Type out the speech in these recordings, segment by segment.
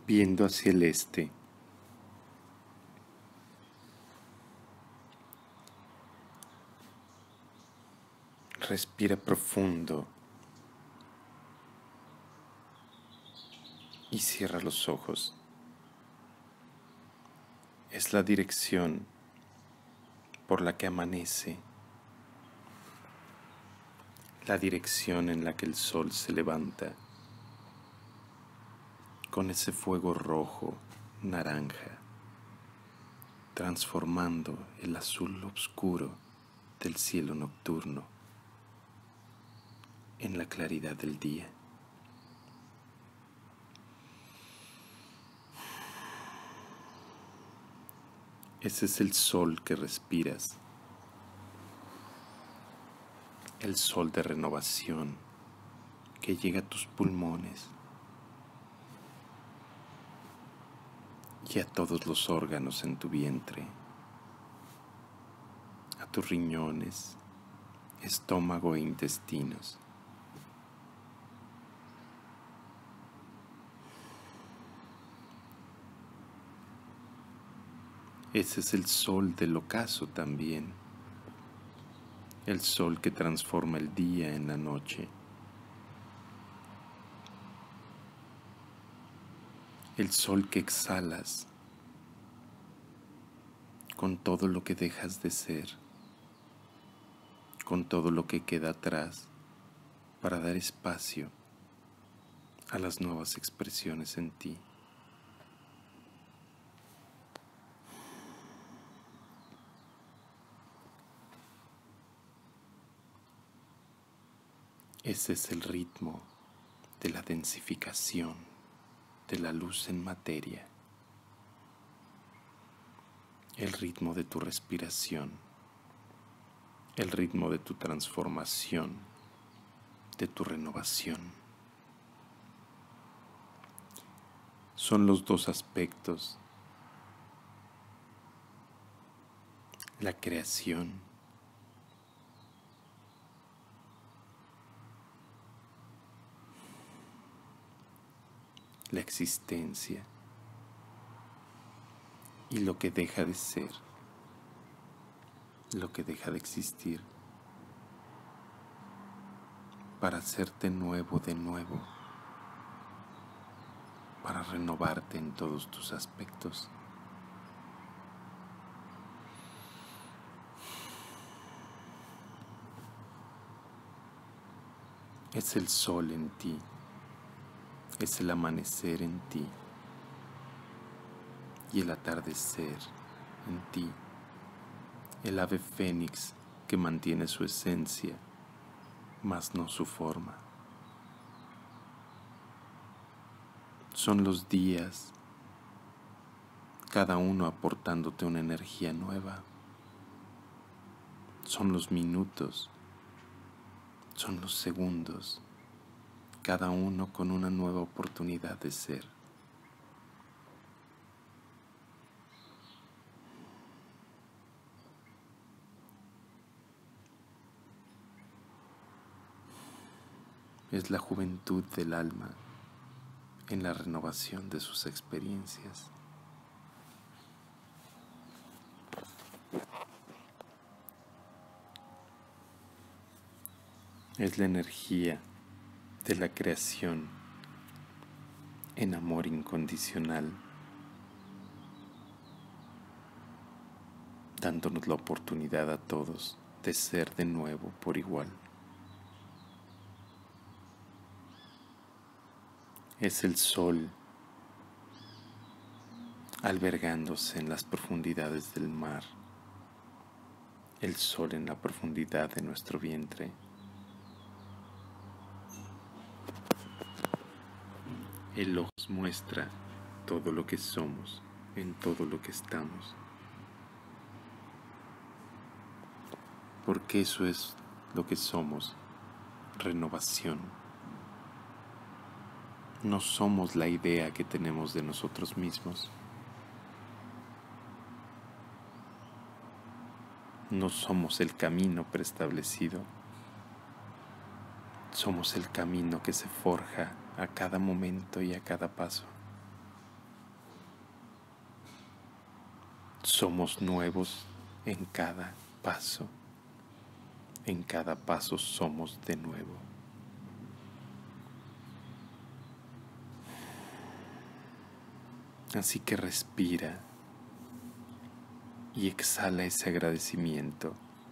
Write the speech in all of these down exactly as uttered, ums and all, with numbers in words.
viendo hacia el este. Respira profundo y cierra los ojos. Es la dirección por la que amanece, la dirección en la que el sol se levanta, con ese fuego rojo, naranja, transformando el azul oscuro del cielo nocturno en la claridad del día. Ese es el sol que respiras, el sol de renovación que llega a tus pulmones y a todos los órganos en tu vientre, a tus riñones, estómago e intestinos. Ese es el sol del ocaso también, el sol que transforma el día en la noche, el sol que exhalas con todo lo que dejas de ser, con todo lo que queda atrás, para dar espacio a las nuevas expresiones en ti. Ese es el ritmo de la densificación de la luz en materia, el ritmo de tu respiración, el ritmo de tu transformación, de tu renovación. Son los dos aspectos, la creación la existencia y lo que deja de ser, lo que deja de existir, para hacerte nuevo de nuevo, para renovarte en todos tus aspectos. Es el sol en ti. Es el amanecer en ti y el atardecer en ti, el ave fénix que mantiene su esencia, mas no su forma. Son los días, cada uno aportándote una energía nueva. Son los minutos, son los segundos, cada uno con una nueva oportunidad de ser. Es la juventud del alma en la renovación de sus experiencias. Es la energía de la creación en amor incondicional, dándonos la oportunidad a todos de ser de nuevo por igual. Es el sol albergándose en las profundidades del mar, el sol en la profundidad de nuestro vientre. Él nos muestra todo lo que somos, en todo lo que estamos. Porque eso es lo que somos, renovación. No somos la idea que tenemos de nosotros mismos. No somos el camino preestablecido. Somos el camino que se forja a cada momento y a cada paso. Somos nuevos en cada paso. En cada paso somos de nuevo. Así que respira y exhala ese agradecimiento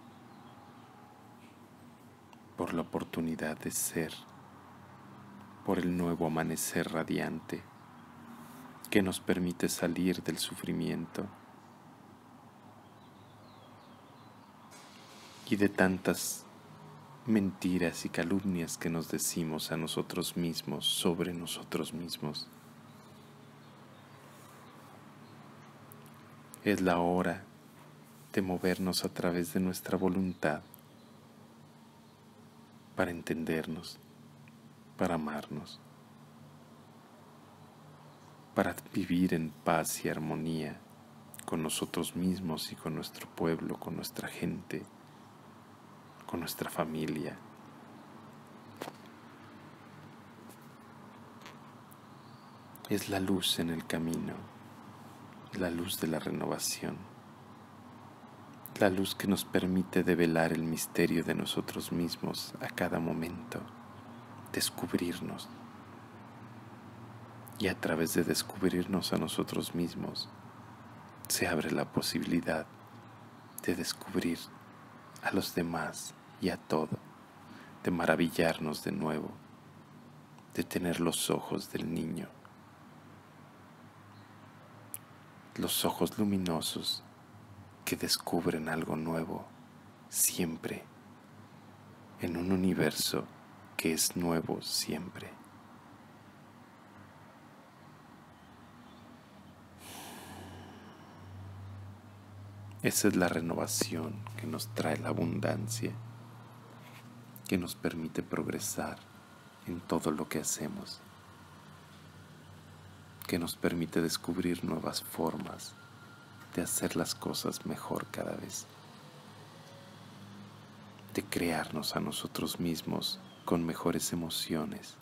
por la oportunidad de ser, por el nuevo amanecer radiante que nos permite salir del sufrimiento y de tantas mentiras y calumnias que nos decimos a nosotros mismos sobre nosotros mismos. Es la hora de movernos a través de nuestra voluntad para entendernos, para amarnos, para vivir en paz y armonía con nosotros mismos y con nuestro pueblo, con nuestra gente, con nuestra familia. Es la luz en el camino, la luz de la renovación, la luz que nos permite develar el misterio de nosotros mismos a cada momento, descubrirnos. Y a través de descubrirnos a nosotros mismos, se abre la posibilidad de descubrir a los demás y a todo, de maravillarnos de nuevo, de tener los ojos del niño, los ojos luminosos que descubren algo nuevo siempre, en un universo que es nuevo siempre. Esa es la renovación que nos trae la abundancia, que nos permite progresar en todo lo que hacemos, que nos permite descubrir nuevas formas de hacer las cosas mejor cada vez, de crearnos a nosotros mismos con mejores emociones,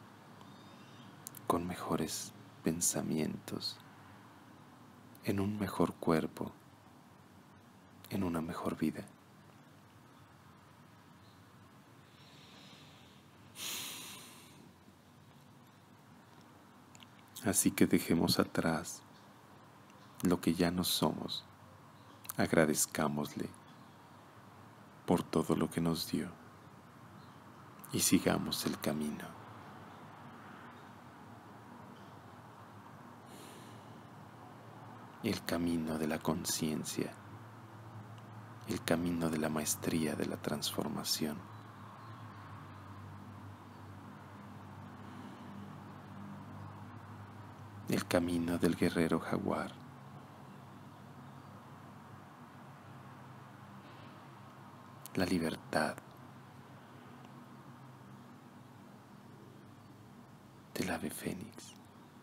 con mejores pensamientos, en un mejor cuerpo, en una mejor vida. Así que dejemos atrás lo que ya no somos, agradezcámosle por todo lo que nos dio y sigamos el camino. El camino de la conciencia, el camino de la maestría de la transformación. El camino del guerrero jaguar. La libertad del ave fénix.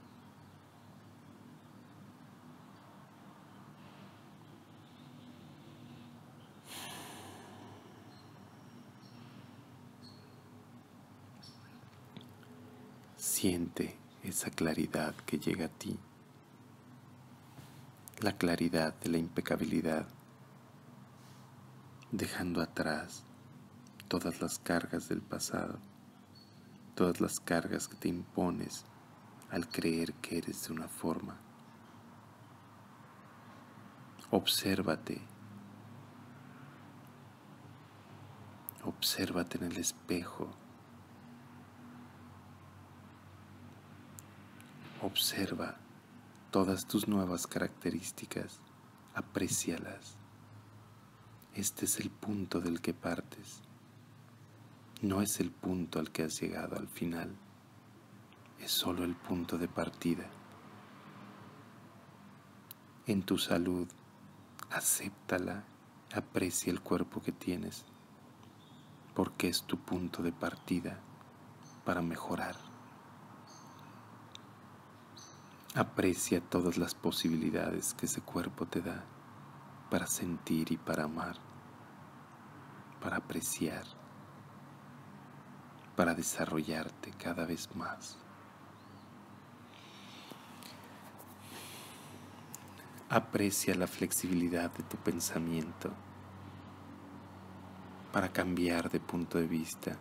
Siente esa claridad que llega a ti, la claridad de la impecabilidad, dejando atrás todas las cargas del pasado, todas las cargas que te impones al creer que eres de una forma. Obsérvate, obsérvate en el espejo. Observa todas tus nuevas características, aprécialas. Este es el punto del que partes. No es el punto al que has llegado al final, es solo el punto de partida. En tu salud, acéptala, aprecia el cuerpo que tienes, porque es tu punto de partida para mejorar. Aprecia todas las posibilidades que ese cuerpo te da para sentir y para amar, para apreciar, para desarrollarte cada vez más. Aprecia la flexibilidad de tu pensamiento para cambiar de punto de vista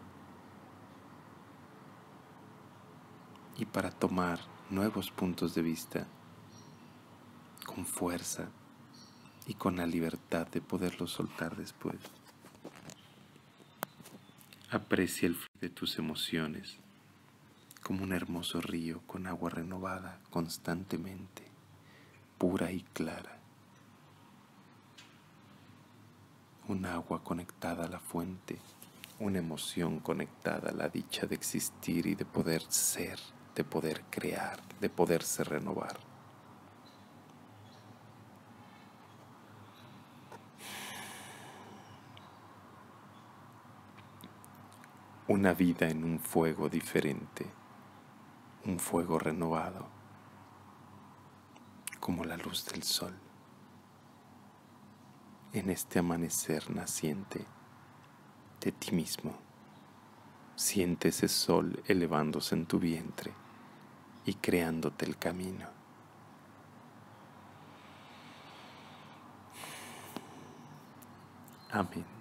y para tomar nuevos puntos de vista con fuerza y con la libertad de poderlos soltar después. Aprecia el flujo de tus emociones como un hermoso río con agua renovada constantemente, pura y clara. Un agua conectada a la fuente, una emoción conectada a la dicha de existir y de poder ser, de poder crear, de poderse renovar. Una vida en un fuego diferente, un fuego renovado, como la luz del sol. En este amanecer naciente de ti mismo, siente ese sol elevándose en tu vientre y creándote el camino. Amén.